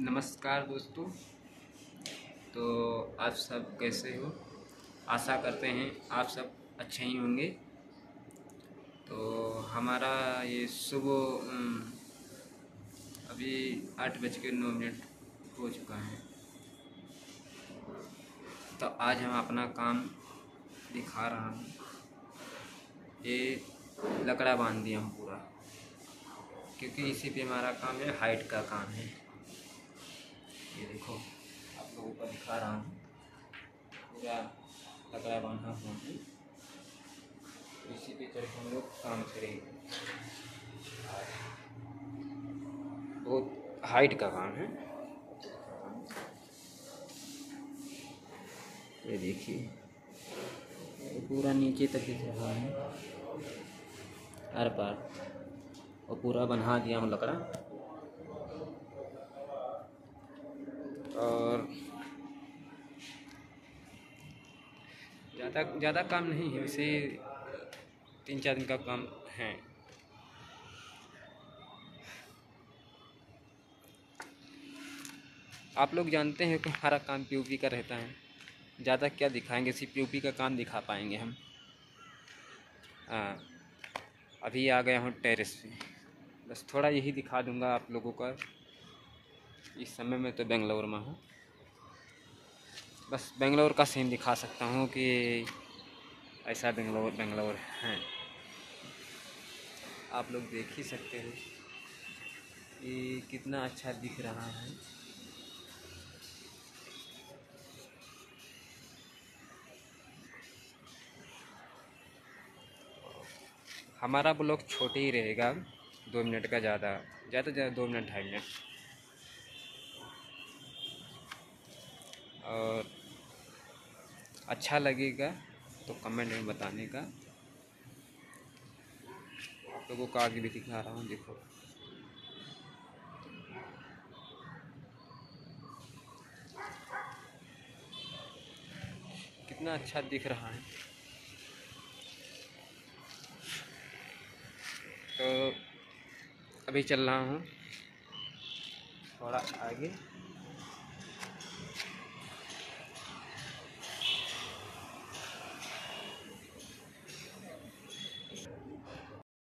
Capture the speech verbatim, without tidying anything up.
नमस्कार दोस्तों। तो आप सब कैसे हो? आशा करते हैं आप सब अच्छे ही होंगे। तो हमारा ये सुबह अम, अभी आठ बज के नौ मिनट हो चुका है। तो आज हम अपना काम दिखा रहा हूँ। ये लकड़ा बांध दिया हम पूरा, क्योंकि इसी पे हमारा काम है, हाइट का काम है। ये देखो, आप लोगों को दिखा रहा हूँ, पूरा लकड़ा बांधा हुआ है। इसी पे चढ़ के हम लोग काम करेंगे। बहुत हाइट का काम है। ये देखिए, ये पूरा नीचे तक दिख रहा है, हर पार, और पूरा बना दिया हम लकड़ा। और ज़्यादा ज़्यादा काम नहीं है, वैसे तीन चार दिन का काम है। आप लोग जानते हैं कि हमारा काम पीओपी का रहता है। ज़्यादा क्या दिखाएंगे, सिर्फ पीओपी का काम दिखा पाएंगे हम। हाँ, अभी आ गया हूँ टेरेस पे, बस थोड़ा यही दिखा दूंगा आप लोगों का। इस समय मैं तो बेंगलोर में हूँ, बस बेंगलोर का सीन दिखा सकता हूँ कि ऐसा बेंगलोर बेंगलोर है। आप लोग देख ही सकते हो कि कितना अच्छा दिख रहा है। हमारा ब्लॉग छोटे ही रहेगा, दो मिनट का, ज़्यादा ज़्यादा ज़्यादा दो मिनट ढाई मिनट। और अच्छा लगेगा तो कमेंट में बताने का। आप लोगों को आगे भी दिखा रहा हूँ, देखो। कितना अच्छा दिख रहा है। तो अभी चल रहा हूँ थोड़ा आगे।